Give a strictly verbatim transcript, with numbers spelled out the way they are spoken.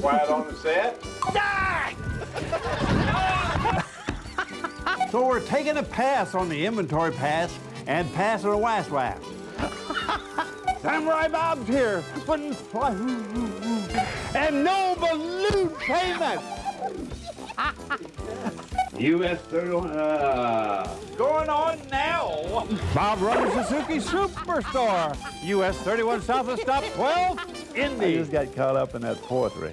Quiet on the set. So we're taking a pass on the inventory pass and passing a wash lap. Samurai Bob's here, putting and no balloon payment. U S thirty-one, uh... Going on now. Bob runs Suzuki Superstore. U S thirty-one South of Stop twelve, Indy. I just got caught up in that fourth ring.